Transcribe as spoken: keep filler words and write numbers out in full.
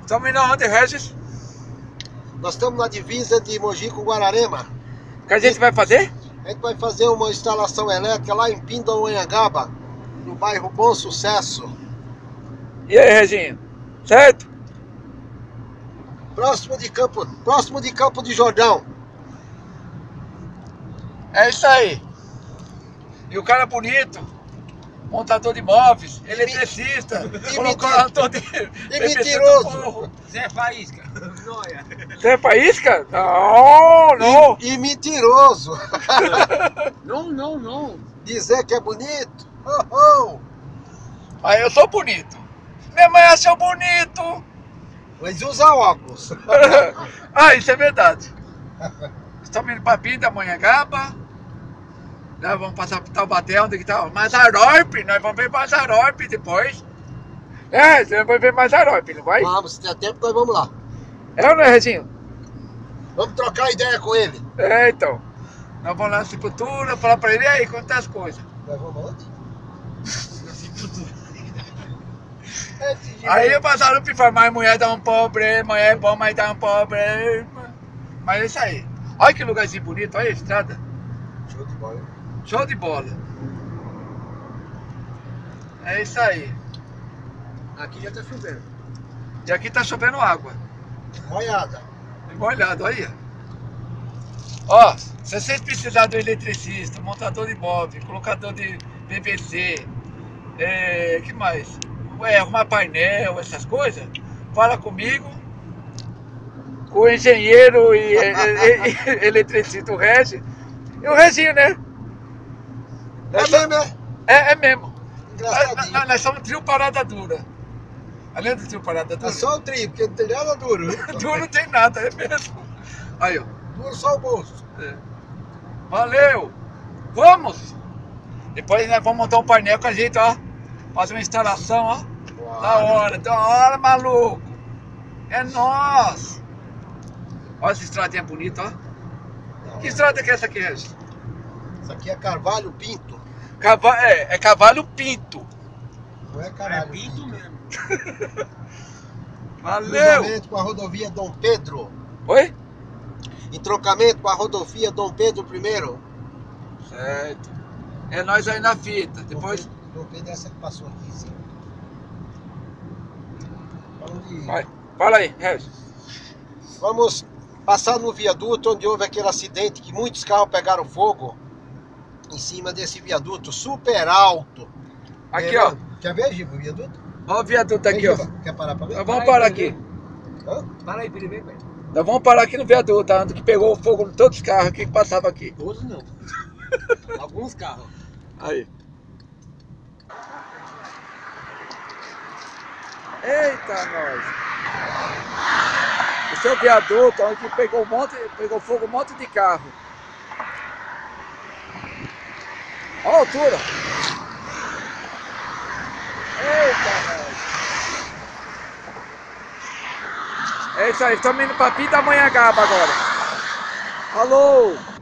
Estamos indo aonde, Regis? Nós estamos na divisa de Mogi com Guararema. O que a gente vai fazer? A gente vai fazer uma instalação elétrica lá em Pindamonhangaba, no bairro Bom Sucesso. E aí, Reginho? Certo? Próximo de Campo, próximo de Campo de Jordão. É isso aí. E o cara bonito, montador de móveis, eletricista, E colocador de... E mentiroso. Zé Faísca. Você é faísca? Não, não. E, e mentiroso. Não, não, não. Dizer que é bonito. Oh, oh. Aí eu sou bonito. Minha mãe achou bonito. Mas usa óculos. Ah, isso é verdade. Estamos indo para Pindamonhangaba. Nós vamos passar por Taubaté, onde que tá? Mazzarope. Nós vamos ver Mazzarope depois. É, você vai ver Mazzarope, não vai? Vamos, se der tempo, nós vamos lá. É ou não é, Reginho? Vamos trocar ideia com ele. É, então. Nós vamos lá na Sepultura, falar pra ele, e aí, quantas coisas? Nós vamos aonde? Aí o Mazzarope fala, mas mulher dá um problema, mulher é bom, mas dá um problema. Mas é isso aí. Olha que lugarzinho bonito, olha a estrada. Show de bola. Show de bola. É isso aí. Aqui já tá chovendo. E aqui tá chovendo água. Molhada. Molhado, aí. Ó, se vocês precisarem do eletricista, montador de móvel, colocador de P V C, é, que mais? É, arrumar painel, essas coisas, fala comigo, com o engenheiro e, e, e, e eletricista, o Regis, e o Reginho, né? É mesmo, é? É, é mesmo. Engraçadinho. Nós, nós somos trio Parada Dura. Além do trio Parada Dura. É só o trio, porque não tem nada duro. Duro não tem nada, é mesmo. Aí, ó. Duro só o bolso. É. Valeu! Vamos! Depois nós vamos montar um painel com a gente, ó. Fazer uma instalação, ó. Uau. Da hora, da hora, maluco! É nós! Olha essa estradinha bonita, ó. Que estrada que é essa aqui, Regis? Isso aqui é Carvalho Pinto. Cava é, é Cavalo Pinto. Não é É Carvalho pinto mesmo. Valeu! Cruzamento com a rodovia Dom Pedro. Oi? Em trocamento com a rodovia Dom Pedro primeiro. Certo. É nós aí na fita. Depois. Dom Pedro é essa que passou aqui, sim. Onde... Vai. Fala aí, Regis. Vamos passar no viaduto onde houve aquele acidente que muitos carros pegaram fogo. Em cima desse viaduto super alto. Aqui, É, ó. Quer ver, Giba, o viaduto? Olha o viaduto aqui, ó. Giba, quer parar pra ver? Nós vamos parar aqui. Hã? Para aí pra ele ver, velho. Nós vamos parar aqui no viaduto, tá? Onde que pegou fogo em todos os carros aqui que passavam aqui. Todos não. Alguns carros. Aí. Eita, nós. Esse é o viaduto onde pegou um monte, pegou fogo um monte de carro. Olha a altura. Eita, nós. É isso aí, estamos indo para Pindamonhangaba agora. Alô.